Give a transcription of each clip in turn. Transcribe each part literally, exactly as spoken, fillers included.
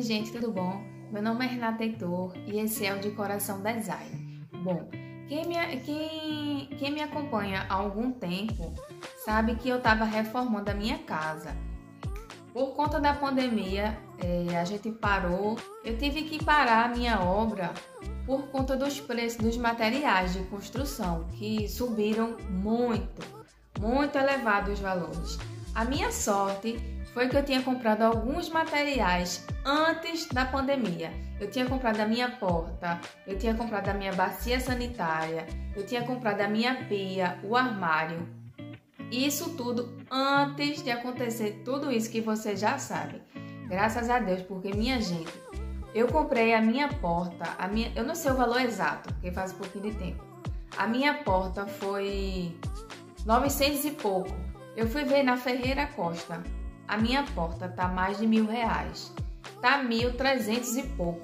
gente, tudo bom? Meu nome é Renata Heitor e esse é o De Coração Design. Bom, quem me, quem, quem me acompanha há algum tempo sabe que eu estava reformando a minha casa. Por conta da pandemia, é, a gente parou, eu tive que parar a minha obra por conta dos preços dos materiais de construção, que subiram muito, muito elevados os valores. A minha sorte foi que eu tinha comprado alguns materiais antes da pandemia. Eu tinha comprado a minha porta, eu tinha comprado a minha bacia sanitária, eu tinha comprado a minha pia, o armário. Isso tudo antes de acontecer tudo isso que você já sabe. Graças a Deus, porque minha gente, eu comprei a minha porta, a minha, eu não sei o valor exato, porque faz um pouquinho de tempo. A minha porta foi novecentos e pouco. Eu fui ver na Ferreira Costa. A minha porta tá mais de mil reais. Tá mil trezentos e pouco.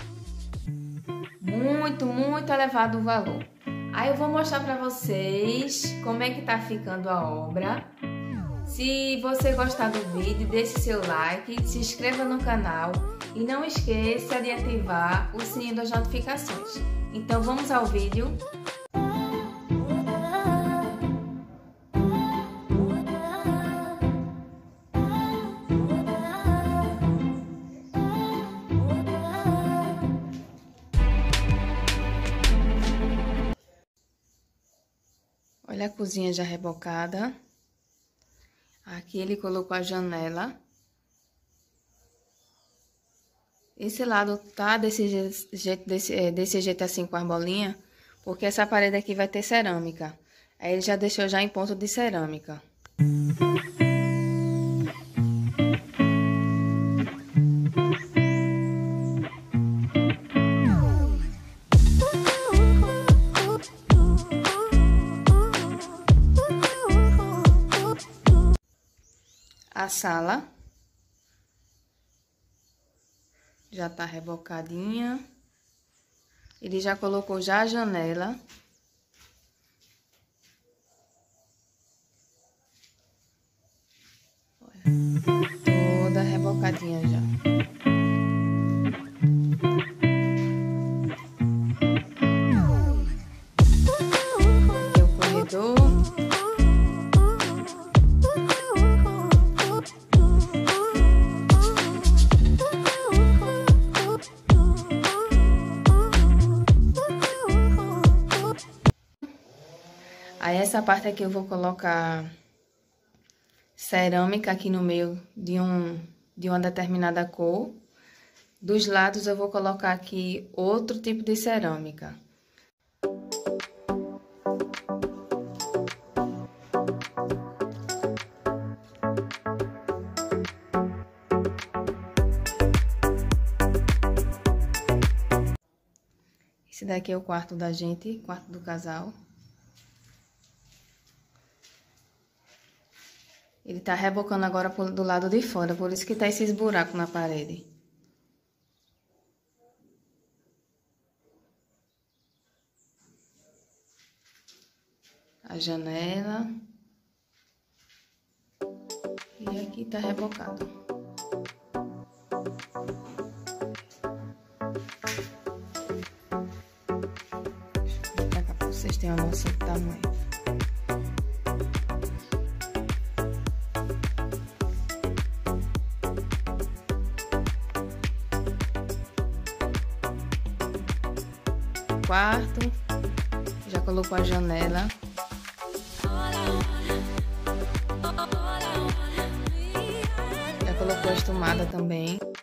Muito, muito elevado o valor. Aí eu vou mostrar para vocês como é que tá ficando a obra. Se você gostar do vídeo, deixe seu like, se inscreva no canal e não esqueça de ativar o sininho das notificações. Então vamos ao vídeo. Olha a cozinha já rebocada. Aqui ele colocou a janela. Esse lado tá desse jeito, desse, desse jeito assim com as bolinhas, porque essa parede aqui vai ter cerâmica. Aí ele já deixou já em ponto de cerâmica. A sala já tá rebocadinha. Ele já colocou já a janela. Olha, toda rebocadinha já. Aqui é o corredor. Aí essa parte aqui eu vou colocar cerâmica aqui no meio de, um, de uma determinada cor. Dos lados eu vou colocar aqui outro tipo de cerâmica. Esse daqui é o quarto da gente, quarto do casal. Ele tá rebocando agora do lado de fora, por isso que tá esses buracos na parede. A janela. E aqui tá rebocado. Deixa eu colocar pra vocês terem uma noção do tamanho. Quarto, já colocou a janela. Já colocou a estumada também.